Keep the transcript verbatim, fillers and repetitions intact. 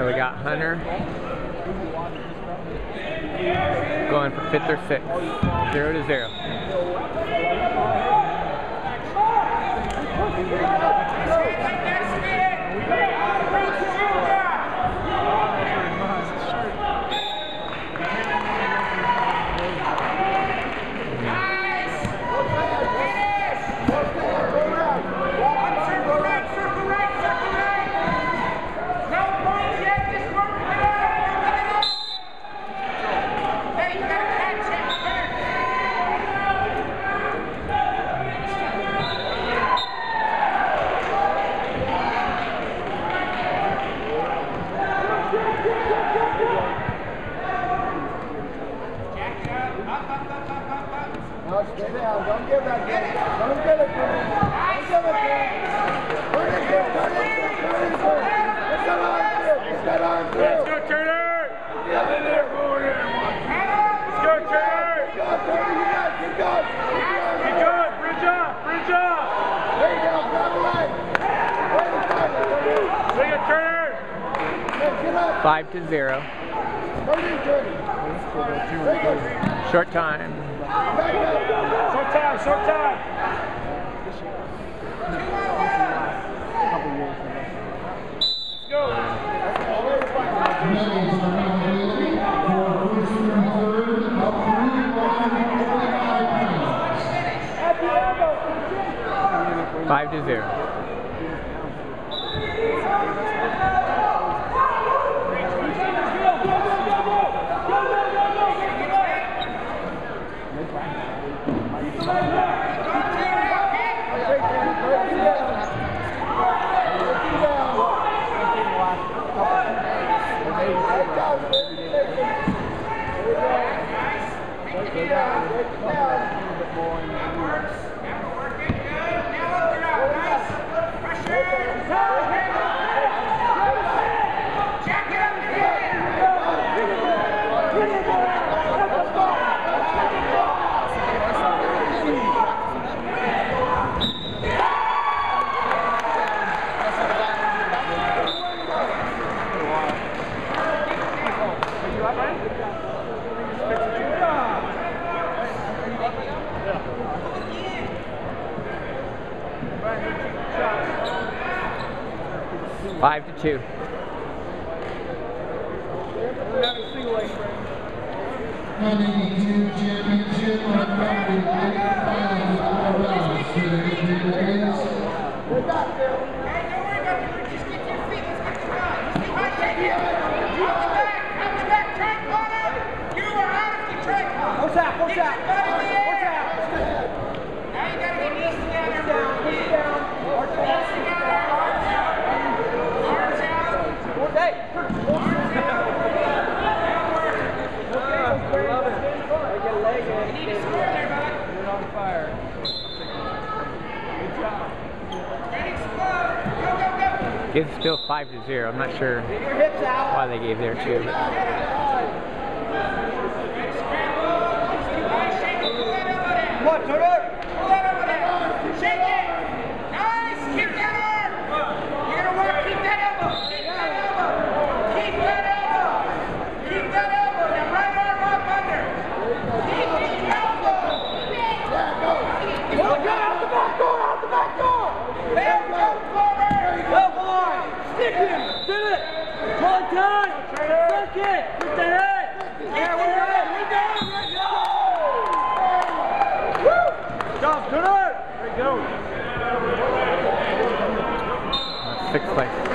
So we got Hunter going for fifth or sixth. Zero to zero. No, stay down. Don't give that to him. Don't give it to him. Don't give it to him. Turn it through. Turn it through. Turn it through. Get that arm through. Get that arm through. Let's go, Turner. Get in there, go in there. Let's go, Turner. Keep going, Turner. You got it. Keep going. Keep going. Bridge up. Bridge up. There you go. Grab the leg. Wait a second. Bring it, Turner. Get up. Five to zero. Turn it, Turner. There you go. Short time. Short time, short time. Let's go. Five to zero. Five to two. one eighty-two championship on Friday, We're back there. What's that? What's that? What's that? Now you gotta get this together. Push down. Push down. Arms together. Arms out. Arms out. Hey. Arms out. Get a leg in. You need to score there, bud. You're on fire. Good job. Ready, explode. Go, go, go. It's still five to zero. I'm not sure Get your hips out. why they gave there too. Come on, turn it. Pull that over there. Shake it. Nice. Keep that arm. You're going to work. Keep that elbow. Keep that elbow. Keep that elbow. Keep that elbow. Now right arm up under. Keep the elbow. Yeah, go. Go, go. Out the back door. Out the back door. There we go. Forward. Go, boy. Stick him. Did it. One time. Stick it. With the head. Yeah, we're in. We're down. We're down. Job, Turner. There you go. Sixth place.